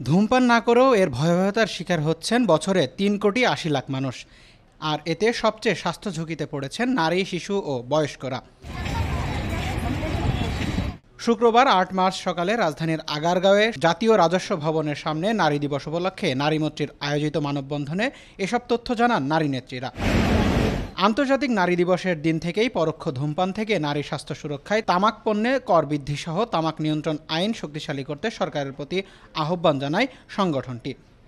ধূমপান না করেও এর ভয়াবহতার শিকার হচ্ছেন বছরে ৩,৮০,০০,০০০ মানুষ। আর এতে সবচেয়ে স্বাস্থ্য ঝুঁকিতে পড়েছেন নারী, শিশু ও বয়স্করা। শুক্রবার ৮ মার্চ সকালে রাজধানীর আগারগাঁওয়ে জাতীয় রাজস্ব ভবনের সামনে নারী দিবস উপলক্ষে নারীমৈত্রীর আয়োজিত মানববন্ধনে এসব তথ্য জানান নারী নেত্রীরা। আন্তর্জাতিক নারী দিবসের দিন থেকেই পরোক্ষ ধূমপান থেকে নারী স্বাস্থ্য সুরক্ষায় তামাক পণ্যে কর বৃদ্ধি সহ তামাক নিয়ন্ত্রণ আইন শক্তিশালী করতে সরকারের প্রতি আহ্বান জানায় সংগঠনটি।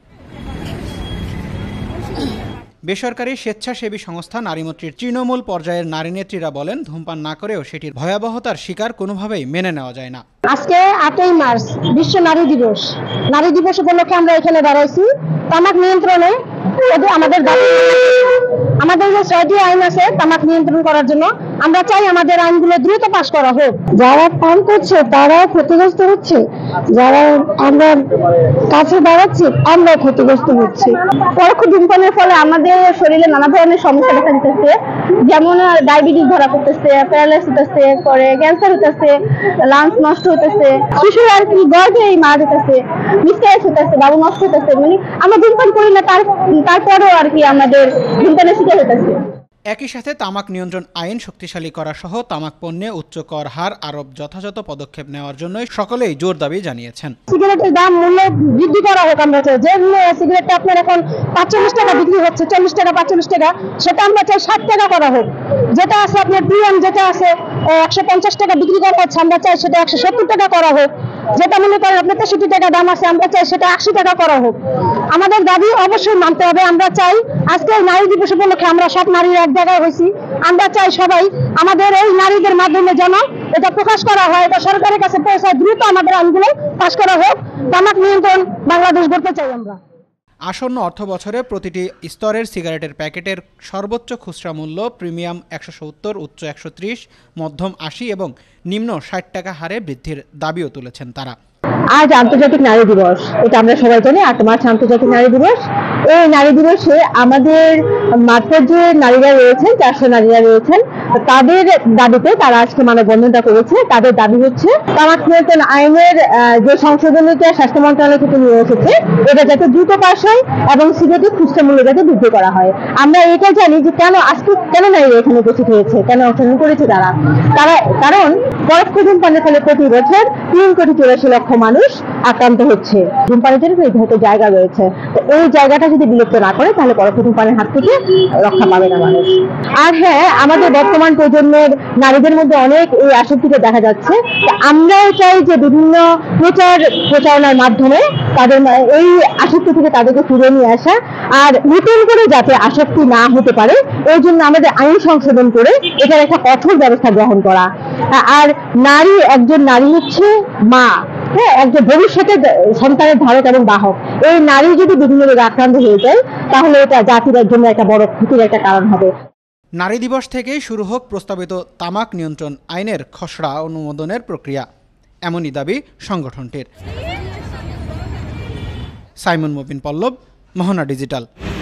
বেসরকারি স্বেচ্ছাসেবী সংস্থা নারীমৈত্রীর তৃণমূল পর্যায়ের নারী নেত্রীরা বলেন, ধূমপান না করেও সেটির ভয়াবহতার শিকার কোনোভাবেই মেনে নেওয়া যায় না। আজকে ৮ই মার্চ বিশ্ব নারী দিবস। নারী দিবস উপলক্ষে আমরা এখানে দাঁড়াইছি তামাক নিয়ন্ত্রণে। আমাদের যে ৬টি আইন আছে তামাক নিয়ন্ত্রণ করার জন্য, আমরা চাই আমাদের আইনগুলো দ্রুত পাশ করা হোক। যারা পান করছে তারা ক্ষতিগ্রস্ত হচ্ছে, যারা আমরা কাছে দাঁড়াচ্ছি আমরা ক্ষতিগ্রস্ত হচ্ছি। পরোক্ষ ধূমপানের ফলে আমাদের শরীরে নানা ধরনের সমস্যা দেখা দিতেছে, যেমন ডায়াবেটিস ধরা পড়তেছে, প্যারালাইসিস হতেছে, পরে ক্যান্সার হতেছে, লাংস নষ্ট হতেছে, শিশুর আর কি গর্ভে মারা যেতেছে, মিসক্যারেজ হতেছে, বাবু নষ্ট হতেছে। মানে আমরা ধূমপান করি না, তারপরেও আর কি আমাদের ধূমপানের শিকার হতেছে। একই সাথে তামাক নিয়ন্ত্রণ আইন শক্তিশালী করা সহ তামাক পণ্যে উচ্চ কর হার আরোপ যথাযথ পদক্ষেপ নেওয়ার জন্য সকলেই জোর দাবি জানিয়েছেন। সিগারেটের দাম মূল্য বৃদ্ধি করা হোক। আমরা চাই যে সিগারেটটা আপনার এখন ৪৫ টাকা বিক্রি হচ্ছে, ৪০ টাকা ৪৫ টাকা, সেটা আমরা চাই ৬০ টাকা করা হোক। যেটা আছে আপনার প্রিয়াম, যেটা আছে ১৫০ টাকা বিক্রি করা হচ্ছে, আমরা চাই সেটা ১৭০ টাকা করা হোক। যেটা মনে করেন আপনার ৬৩ টাকা দাম আছে, আমরা চাই সেটা ৮০ টাকা করা হোক। আমাদের দাবি অবশ্যই মানতে হবে। আমরা চাই আজকে নারী দিবস উপলক্ষে আমরা সব নারীরা এক জায়গায় হয়েছি। আমরা চাই সবাই আমাদের এই নারীদের মাধ্যমে যেন এটা প্রকাশ করা হয়, এটা সরকারের কাছে পৌঁছায়, দ্রুত আমাদের আইনগুলো পাশ করা হোক। তামাক নিয়ন্ত্রণ বাংলাদেশ গড়তে চাই আমরা। আসন্ন অর্থ বছরে প্রতিটি স্তরের সিগারেটের প্যাকেটের সর্বোচ্চ খুচরা মূল্য প্রিমিয়াম ১৭০, উচ্চ ১৩০, মধ্যম ৮০ এবং নিম্ন ৬০ টাকা হারে বৃদ্ধির দাবিও তুলেছেন তারা। আজ আন্তর্জাতিক নারী দিবস, এটা আমরা সবাই জানি। ৮ মার্চ আন্তর্জাতিক নারী দিবস। এই নারী দিবসে আমাদের মাঠে যে নারীরা রয়েছেন, ৪০০ নারীরা রয়েছেন, তাদের দাবিতে তারা আজকে মানববন্ধনটা করেছে। তাদের দাবি হচ্ছে তামাক নিয়ন্ত্রণ আইনের যে সংশোধনীটা স্বাস্থ্য মন্ত্রণালয় থেকে নিয়ে এসেছে, এটা যাতে দ্রুত পাস হয় এবং সিগারেটের খুচরা মূল্য যাতে বৃদ্ধি করা হয়। আমরা এটা জানি যে কেন নারীরা এখানে উপস্থিত হয়েছে, কেন অংশগ্রহণ করেছে তারা। কারণ পরোক্ষ ধূমপানের ফলে প্রতি বছর ৩,৮৪,০০,০০০ মানুষ আক্রান্ত হচ্ছে। ধূমপানের জন্য নির্ধারিত জায়গা রয়েছে, তো এই জায়গাটা যদি বিলুপ্ত না করে তাহলে পরোক্ষ ধূমপানের হাত থেকে রক্ষা পাবে না মানুষ। আর হ্যাঁ, আমাদের বর্তমান প্রজন্মের নারীদের মধ্যে অনেক এই আসক্তিকে দেখা যাচ্ছে। আমরাও চাই যে বিভিন্ন প্রচারণার মাধ্যমে তাদের এই আসক্তি থেকে তাদেরকে ফিরে নিয়ে আসা, আর নতুন করে যাতে আসক্তি না হতে পারে এই জন্য আমাদের আইন সংশোধন করে এটার একটা কঠোর ব্যবস্থা গ্রহণ করা। আর একজন নারী হচ্ছে মা, হ্যাঁ, একজন ভবিষ্যতের সন্তানের ধারক এবং বাহক। এই নারী যদি বিভিন্ন রোগে আক্রান্ত হয়ে যায় তাহলে এটা জাতির জন্য একটা বড় ক্ষতির একটা কারণ হবে। নারী দিবস থেকেই শুরু হোক প্রস্তাবিত তামাক নিয়ন্ত্রণ আইনের খসড়া অনুমোদনের প্রক্রিয়া, এমনই দাবি সংগঠনটির। সাইমন মুবিন পল্লব, মোহনা ডিজিটাল।